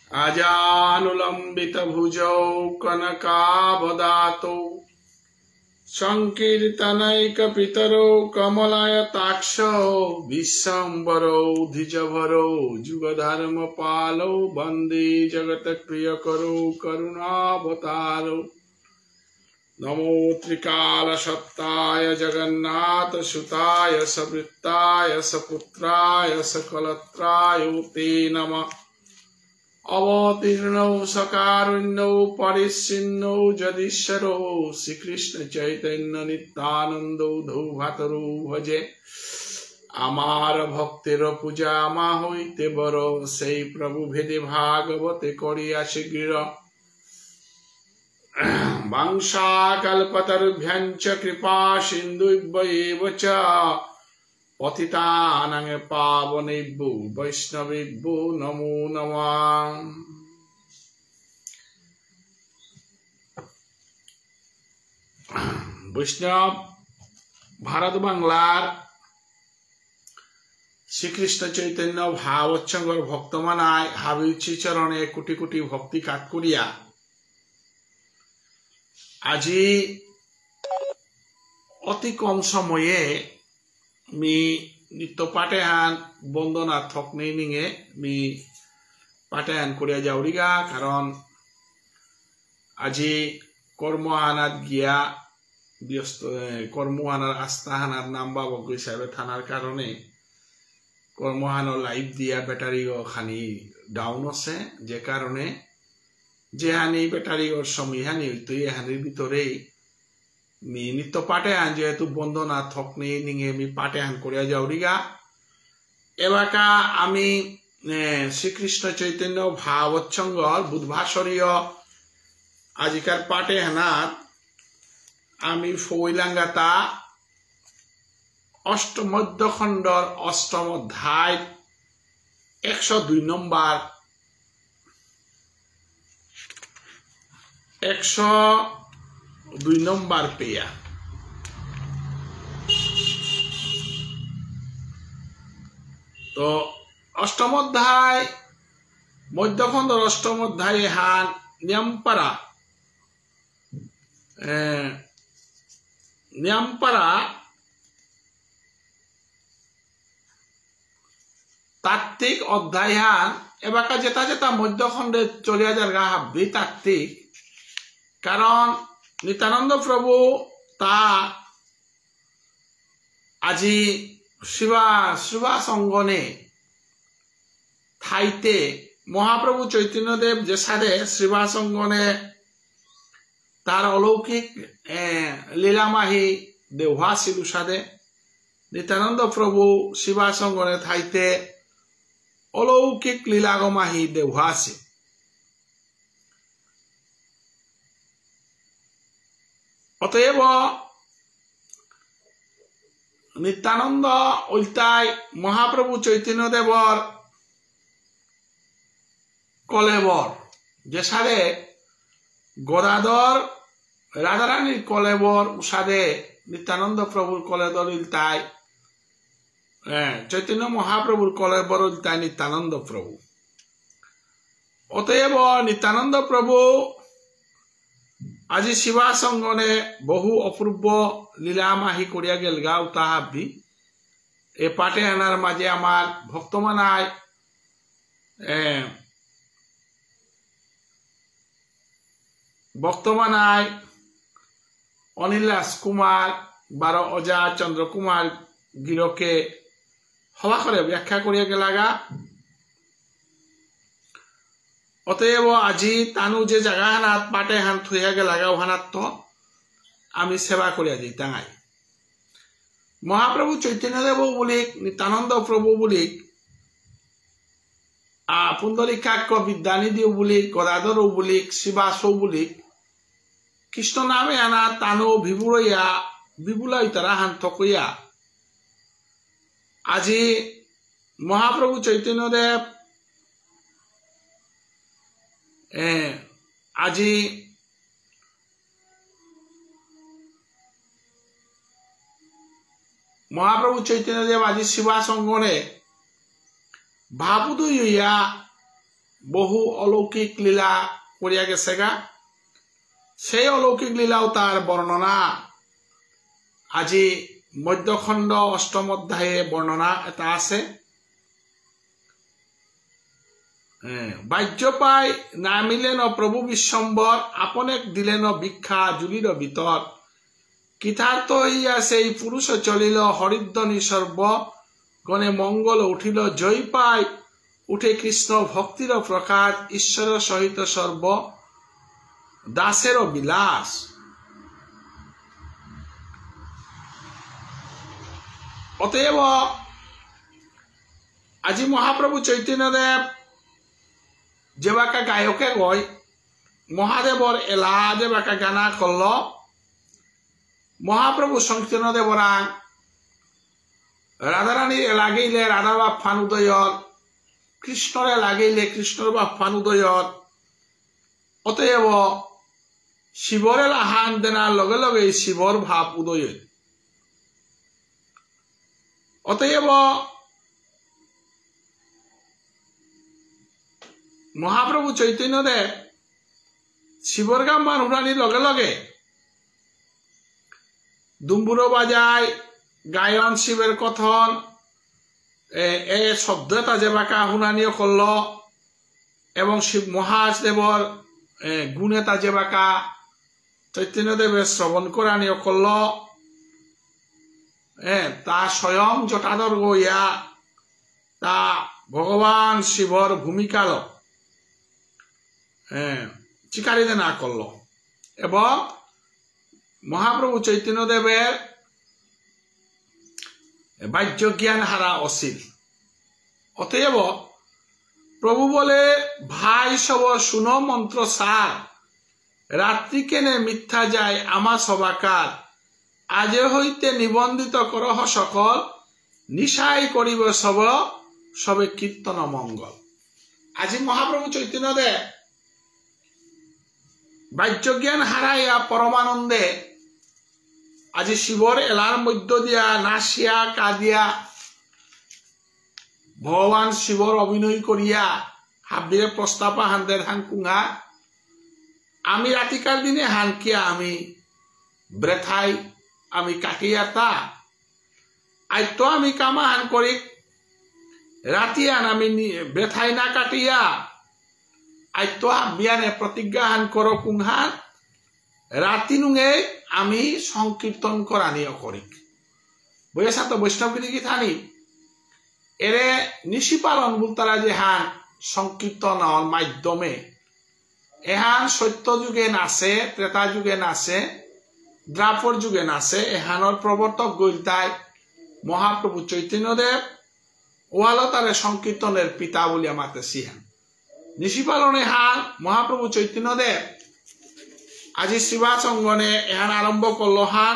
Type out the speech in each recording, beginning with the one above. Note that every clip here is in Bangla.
अजानुलंबित भुजौ कनकावदातौ संकीर्तनैक पितरौ कमलायताक्षौ विश्वम्बरौ द्विजभरौ जुगधर्म पालौ वंदे जगत प्रियकरौ करुणावतारौ। नमो त्रिकाल सत्ताय जगन्नाथ सुताय सवृत्ताय सपुत्राय सकलत्राय ते नमः। अवतीर्णौ सकारुण्यौ परिच्छिन्नौ जदीश्वरौ श्रीकृष्ण चैतन्य नित्यानंदौ धौभातरौ भजे। आमार भक्तिर पूजा मा हईते बर सेई प्रभु भेदे भागवते करिया शीघ्र। वंशाकल्पतरुभ्यंच कृपा सिन्धुभ्यैव च पतितानां पावनेभ्यो वैष्णवेभ्यो नमो नमः। वैष्णव भारत बांगलार श्रीकृष्ण चैतन्य भावोच्चंगर भक्तमानाय हाबिलची चरणे कोटी कोटी भक्ति काट करिया আজি অতি কম সময়ে मी नित्य पाठ्यान बंदना थकने निगे मी पाठ्यान करिया जावरिगा कारण আজি कर्महानात गिया व्यस्त कर्महानार आस्थाहानार नाम्बा बग हिसाबे थानार कारणे कर्महानार लाइव दिया बैटारी खानी डाउन আছে जे कारणे जे हानी बैटारी और समय हानी तो ये हानी भितरे मी नित्य पाठ्यान जेहेतु बंदना थकने निगे मी पाठ्यान करिया जावरिगा एबाका आमी श्रीकृष्ण चैतन्य भावोच्चंगर बुधभाषरीय आजिकार पाठ्यानात आमी फैलांगाता अष्टमध्य खंडर अष्टम अध्याय 102 नम्बर 102 नम्बर पेया तो अष्टम अध्याय मध्यखंड अष्टम अध्याय हान न्यामपारा तात्विक अध्याय हान एबाका जेता जेता मध्यखंडे चलिया जारगा हाबी तात्विक कारण नित्यानंद प्रभु ता আজি शिवा संगने थाइते महाप्रभु चैतन्य देव जेसादे शिवा संगने तार अलौकिक लीलामाही देवहासी लुसादे नित्यानंद प्रभु शिवा संगने थाइते अलौकिक लीलागमाही देवहासी अतएव नित्यानंद उल्टाय महाप्रभु चैतन्य देवर कलेबर जेसादे गदाधर राधारानी कलेबर उषादे नित्यानंद प्रभुर कलेबर उल्टाय चैतन्य महाप्रभुर कलेबर उल्टाय नित्यानंद प्रभु अतएव नित्यानंद प्रभु আজি शिवा संगने बहु अपूर्व लीलामाही करिया गेलगा उताहाबी ए पाठ्यानार माजे आमार भक्तमानाय अनिल राजकुमार बारो अजा चंद्र कुमार गिरोके हवा करे व्याख्या करिया गेलागा अतएव আজি तानु जे जगाहानात पाठ्यान थुया गेलागा ओहानात तो आमी सेवा करिया जैतांगाय महाप्रभु चैतन्य देव बुलिक नित्यानंद प्रभु बुलिक पुंडरीकाक्ष विद्यानिधि बुलिक गदाधर बुलिक शिवासो बुलिक कृष्ण नामे आना तानु विबुरया विबुला इतरा हान थकया আজি महाप्रभु चैतन्य देव আজি महाप्रभु चैतन्य देव आज शिवा संगने भापुदुया বহু অলৌকিক লীলা করিয়া গেছে গা সেই অলৌকিক লীলাও তার বর্ণনা আজি মধ্যখণ্ড অষ্টম অধ্যায়ে বর্ণনা এটা আছে। বাহ্য পাই নামিলেন প্রভু বিশ্বম্বর আপনেক দিলেন ভিক্ষা জুলির ভিতর কৃতার্থ হইয়া সেই পুরুষ চলিল হরিধ্বনি সর্ব গণে মঙ্গল উঠিল জয় পাই উঠে কৃষ্ণ ভক্তির প্রকার ঈশ্বর সহিত সর্ব দাসের বিলাস। অতএব আজি মহাপ্রভু চৈতন্যদেব যেবাকা গায়কে গয় মহাদেবর এলা যেবাকা গানা করল মহাপ্রভু চৈতন্যদেবরা রাধারানীর লাগাইলে রাধা বাপ্পান উদয়র কৃষ্ণরে লাগাইলে কৃষ্ণর বাপ্পান উদয়র। অতএব শিবরে লাহান দেনার লগে লগে শিবর ভাব উদয়। অতএব মহাপ্রভু চৈতন্যদেব শিবর গান মান উড়ানির লগে লগে দুম্বুরো বাজায় গায়ন শিবের কথন এ শব্দটা যে বাঁকা হুনানিও করল এবং শিব মহাদেবর গুণেতা যে বাঁকা চৈতন্যদেবের শ্রবণ করানিও করল তা স্বয়ং জটাধর গইয়া তা ভগবান শিবর ভূমিকাল চিকারিতে না করল এবং মহাপ্রভু চৈতন্যদেবের বাহ্য জ্ঞান হারা অসিল। অতএব প্রভু বলে ভাই সব শুনো মন্ত্র সার রাত্রি কেনে মিথ্যা যায় আমা সবাকার আজে হইতে নিবন্ধিত করহ সকল নিশাই করিব সব সবে কীর্তন মঙ্গল। আজি মহাপ্রভু চৈতন্যদেব বাহ্য জ্ঞান হারাইয়া পরমানন্দে আজি শিবর এলার মধ্য দিয়া নাচিয়া কাঁদিয়া ভগবান শিবর অভিনয় করিয়া হাবিরে প্রস্তাপা হান্দের হান কুঙা আমি রাতিকার দিনে হানকিয়া আমি ব্রেথাই আমি কাটিয়া তা আজ তো আমি কামা হান করি রাতিয়ান আমি ব্রেথাই না কাটিয়া আজ তো বিয়ানে প্রতিজ্ঞা হান করো কুংহান রাতি নুঙে আমি সংকীর্তন করানিও করি বইসা তো বৈষ্ণবগিরি কি থানি এরে নিশি পালন বুলতারা যে হান সংকীর্তন মাধ্যমে এহান সত্য যুগে নাচে ত্রেতা যুগে নাচে দ্রাপর যুগে নাচে এহানোর প্রবর্তক গইলতায় মহাপ্রভু চৈতন্যদেব ওয়ালো তারে সংকীর্তনের পিতা বলিয়া মাতে সিহান নিশি পালনে হান মহাপ্রভু চৈতন্যদেব আজি শ্রীবাস অঙ্গনে এহান আরম্ভ করল হান।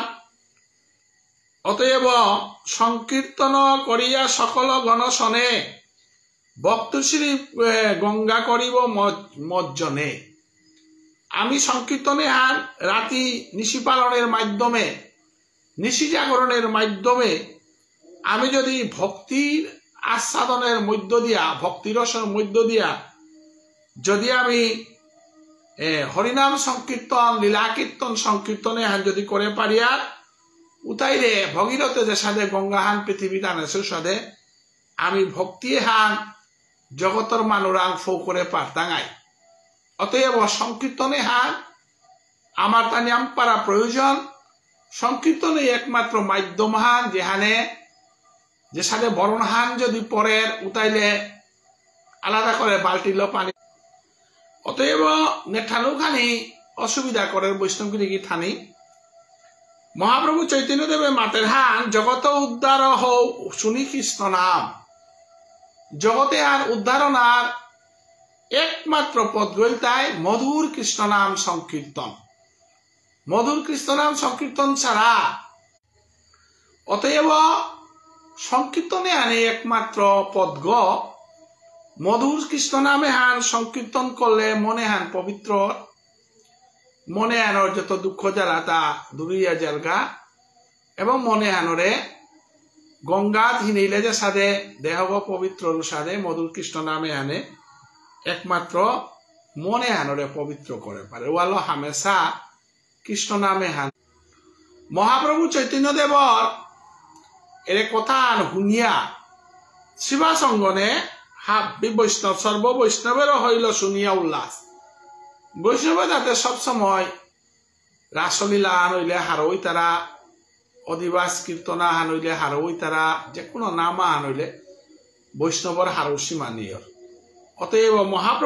অতএব সংকীর্তন করিয়া সকল গণসনে ভক্তশ্রী গঙ্গা করিব মজ্জনে। আমি সংকীর্তনে হান রাতি নিশি পালনের মাধ্যমে নিশি জাগরণের মাধ্যমে আমি যদি ভক্তির আস্বাদনের মধ্য দিয়া ভক্তিরসের মধ্য দিয়া যদি আমি হরিনাম সংকীর্তন লীলা কীর্তন সংকীর্তনে হান যদি করে পারিয়া উতাইলে ভগীরথে যে সাদে গঙ্গা হান পৃথিবী টানে সুসাদে আমি ভক্তি হান জগতর মানুরাং ফৌ করে পারতাঙাই। অতএব সংকীর্তনে হান আমার তা নিয়ম পারা প্রয়োজন। সংকীর্তনে একমাত্র মাধ্যম হান যেহানে যে সাদে বরণ হান যদি পরের উতাইলে আলাদা করে বালতিল পানি। অতএব নেঠানু খানি অসুবিধা করে বৈষ্ণবগিরি কি থানি মহাপ্রভু চৈতন্যদেবে মাতের হান জগত উদ্ধার হও শুনি কৃষ্ণ নাম। জগতে আর উদ্ধারণার একমাত্র পথ গইলতায় মধুর কৃষ্ণ নাম সংকীর্তন। মধুর কৃষ্ণ নাম সংকীর্তন ছাড়া অতএব সংকীর্তনে আনে একমাত্র পদ গ মধুর কৃষ্ণ নামে হান সংকীর্তন করলে মনে হান পবিত্র মনে আনোর যত দুঃখ জ্বালা তা দূরিয়া জালগা এবং মনে আনরে গঙ্গা হিনিলে যে সাদে দেহব পবিত্র সাদে মধুর কৃষ্ণ নামে আনে একমাত্র মনে হানরে পবিত্র করে পারে ওয়ালো হামেশা কৃষ্ণ নামে হান মহাপ্রভু চৈতন্য দেবর এর কথা শুনিয়া শিবাসঙ্গনে হাবি বৈষ্ণব সর্ব বৈষ্ণবেরও হইল শুনিয়া উল্লাস বৈষ্ণব যাতে সবসময় রাসলীলা হইলে হারই তারা অধিবাস কীর্তনা হান হইলে হারই তারা যে কোনো নামা হান হইলে বৈষ্ণবর হারসী মানিয়র অতএব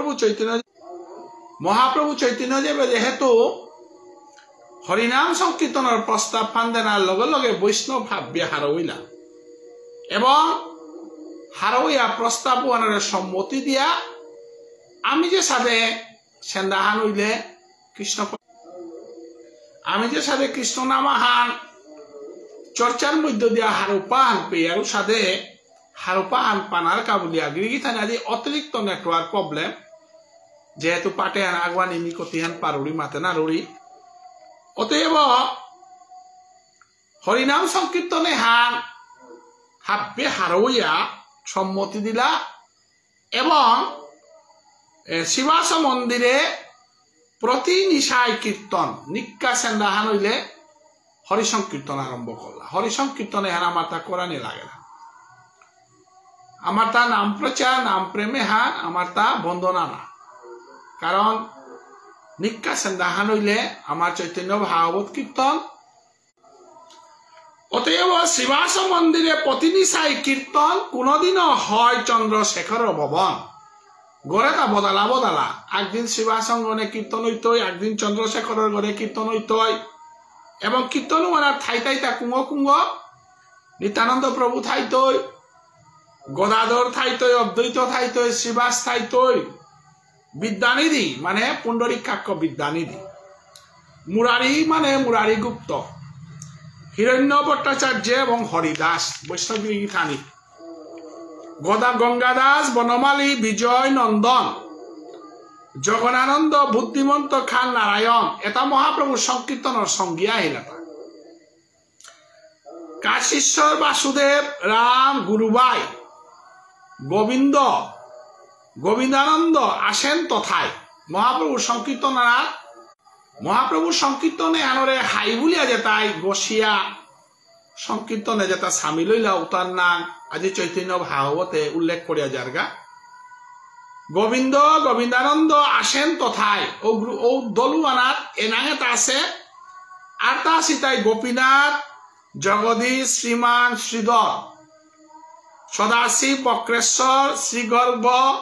মহাপ্রভু চৈতন্য দেবে যেহেতু হরিনাম সংকীর্তনের প্রস্তাব ফান দেনার লগে লগে বৈষ্ণব ভাব্যে হারইলা এবং হারইয়া প্রস্তাব আনার সম্মতি দিয়া আমি যে সাথে সেন্দাহান হইলে কৃষ্ণ আমি যে সাথে কৃষ্ণ নামাহান চর্চার মধ্য দিয়া হারুপান পেয়ে আর সাথে হারুপান পানার কাবুলিয়া গিরিগিথান আদি অতিরিক্ত নেটওয়ার্ক প্রবলেম যেহেতু পাটে আন আগুয়ান ইমি কতিহান পারুড়ি মাতে না রুড়ি অতএব হরিনাম সংকীর্তনে হান হাব্বে হারইয়া সম্মতি দিলা এবং শিবাস মন্দিরে প্রতি নিশায় কীর্তন নিকা সেন্দাহান হইলে হরিসংকীর্তন আরম্ভ করলা হরিসংকীর্তনে হান আমার তা কোরআনে লাগে না আমার তা নাম প্রচার নাম প্রেমে হান আমার তা বন্দনা না কারণ নিকা সেন্দাহান হইলে আমার চৈতন্য ভাগবত কীর্তন অতএব শিবাস মন্দিরে প্রতি নিশায় কীর্তন কোনদিনও হয় চন্দ্রশেখর ভবন গড়ে তা বদলা একদিন শিবাসঙ্গনে কীর্তন হইতই একদিন চন্দ্রশেখরের ঘরে কীর্তন হইতই এবং কীর্তন মানে ঠাই তা কুঙ্গ নিত্যানন্দ প্রভু থাইতই গদাধর থাইতই অদ্বৈত থাইতই শিবাস থাইতই বিদ্যানিধি মানে পুণ্ডরীকাক্ষ বিদ্যানিধি মুরারি মানে মুরারি গুপ্ত হিরণ্য ভট্টাচার্য এবং হরিদাস বৈষ্ণবী থানি গঙ্গাদাস বনমালী বিজয় নন্দন জগনানন্দ বুদ্ধিমন্ত খান নারায়ণ এটা মহাপ্রভু সংকীর্তনের সঙ্গী আহিলা কাশীশ্বর বাসুদেব রাম গুরুবাই গোবিন্দানন্দ আসেন তথায় মহাপ্রভুর সংকীর্তনে আনরে হাই বুলিয়া যেতাই বসিয়া সংকীর্তনে যেটা সামিল হইলা উতার নাম আজি চৈতন্য ভাগবতে উল্লেখ করিয়া যারগা গোবিন্দানন্দ আসেন তথায় ও দলুয়ানাথ এনাঙেতা আছে আর তা সীতাই গোপীনাথ জগদীশ শ্রীমান শ্রীধর সদাশিব বক্রেশ্বর শ্রীগর্ভ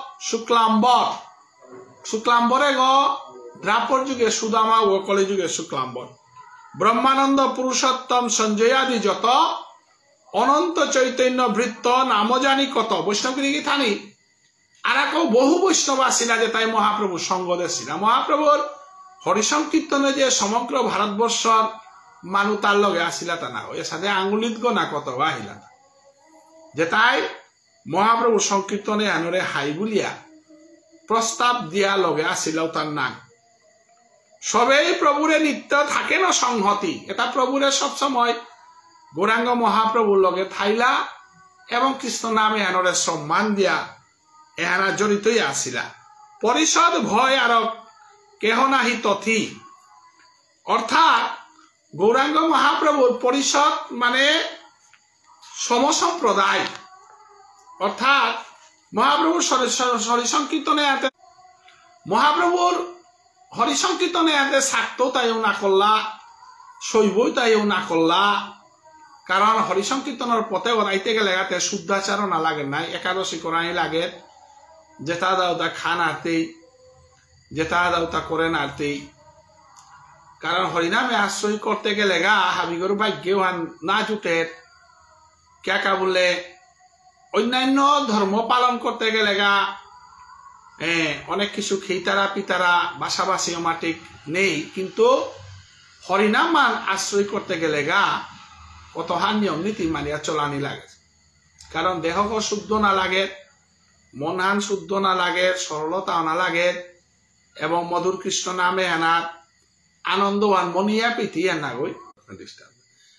শুক্লাম্বরে দ্রাপর যুগে সুদামা ও কলি যুগে শুক্লাম্বর ব্রহ্মানন্দ পুরুষোত্তম সঞ্জয় আদি যত অনন্ত চৈতন্য বৃত্ত নাম জানি কত বৈষ্ণবগিরি থানি আর বহু বৈষ্ণব আসিলা যে তাই মহাপ্রভু সঙ্গ দেছিলা মহাপ্রভুর হরিসংকীর্তনে যে সমগ্র ভারতবর্ষর মানু তার লগে আসিলা তা না এর সাথে আঙ্গুলিত গনা কত আহিলা যে তাই মহাপ্রভু সংকীর্তনে আনরে হাই বুলিয়া প্রস্তাব দিয়া লগে আসিলাও তার নাম সবেই প্রভুরে নিত্য থাকে না সংহতি এটা প্রভুরে সবসময় গৌরাঙ্গ মহাপ্রভুর লগে থাইলা এবং কৃষ্ণ নামে আনরে সম্মান দিয়া এহানা জড়িতই আসিলা পরিষদ ভয় আর কেহ নাহি তথি অর্থাৎ গৌরাঙ্গ মহাপ্রভুর পরিষদ মানে সমসম্প্রদায় অর্থাৎ মহাপ্রভুর হরিসংকীর্তনে আতে মহাপ্রভুর হরিসংকীর্তনে আতে শাক্তও তাইও না করলা শৈবই তাইও না করলা কারণ হরিসংকীর্তনের পথে ওরাইতে গেলে এতে শুদ্ধাচারও না লাগে নাই একাদশী করাই লাগে যেটা দাওতা খান আরতেই যেটা দাওতা করেন আরতেই কারণ হরিনামে আশ্রয় করতে গেলে গা হাবিগর ভাগ্যেও না জুটে ক্যাকা বললে অন্যান্য ধর্ম পালন করতে গেলে গা অনেক কিছু খেইতারা পিতারা বাসাবাসী মাটিক নেই কিন্তু হরিনাম মান আশ্রয় করতে গেলে গা কতহা নিয়ম নীতি মানিয়া চলানি লাগে কারণ দেহ শুদ্ধ না লাগে মনহান শুদ্ধ না লাগে সরলতা না লাগে এবং মধুর কৃষ্ণ নামে এনার আনন্দবান মনিয়া পিঠি এনা গই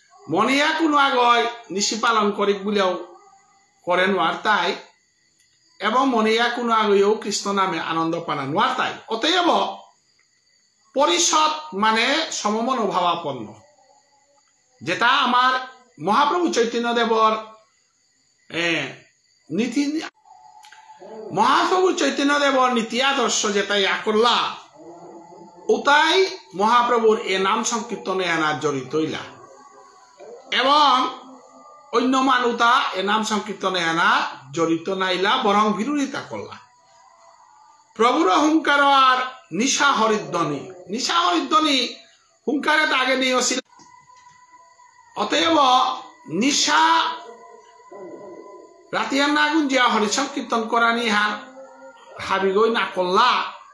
মনিয়া কোনো আগয় নিশি পালন করিক বলেও করেন আর তাই এবং মনিয়া কোনো আগেও কৃষ্ণ নামে আনন্দ পানা নোয়ার তাই অতএব পরিষদ মানে সমমনোভাবাপন্ন, যেটা আমার মহাপ্রভু চৈতন্যদেবর নীতি, মহাপ্রভু চৈতন্যদেবর নীতি আদর্শ যেটা ইয়া করলা ওটাই মহাপ্রভুর এ নাম সংকীর্তনে এনা জড়িত হইলা এবং অন্য মানুতা এ নাম সংকীর্তনে এনা জড়িত নাইলা বরং বিরোধিতা করলা। প্রভুর হুঙ্কার আর নিশা হরিধ্বনি হুঙ্কারে আগে নিয়েছিল। অতএব নিশা রাতিয়ার না গুঞ্জিয়া হরি সংকীর্তন করা নিহার হাবিগই না করলা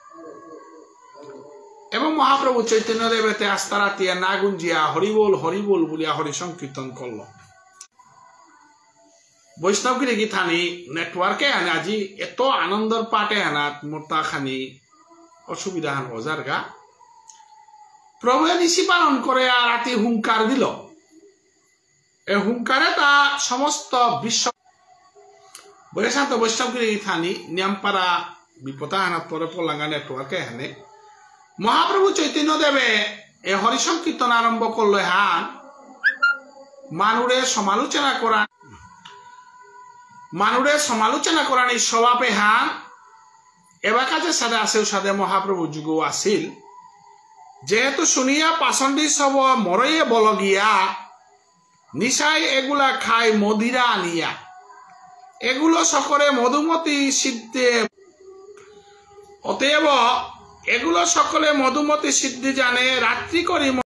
এবং মহাপ্রভু চৈতন্য দেবেতে আস্থা রাতিয়ার না গুঞ্জিয়া হরিবোল বলিয়া হরি সংকীর্তন করল। বৈষ্ণবগিরি গীতানি নেটওয়ার্কে আনে আজি এত আনন্দর পাটে আনাত মোটা খানি অসুবিধা হান অজার গা প্রভুয়ে নিশি পালন করে আর রাতি হুঙ্কার দিল। এ হুঙ্কারে তা সমস্ত বিশ্ব বৈশান্ত বৈষ্ণবগিরি গীতানি নিয়মপাড়া বিপদা হানাত পরে পলাঙ্গা নেটওয়ার্কে হানে মহাপ্রভু চৈতন্য দেবে এ হরি সংকীর্তন আরম্ভ করলো হান মানুরে সমালোচনা করানি স্বভাবে হান এবার কাছে সাথে আসেও সাথে মহাপ্রভু যুগ আসিল যেহেতু শুনিয়া পাচন্দি সব মরইয়ে বল গিয়া নিশাই এগুলা খাই মদিরা আনিয়া এগুলো সকলে মধুমতি সিদ্ধে, অতএব এগুলো সকলে মধুমতি সিদ্ধি জানে রাত্রি করি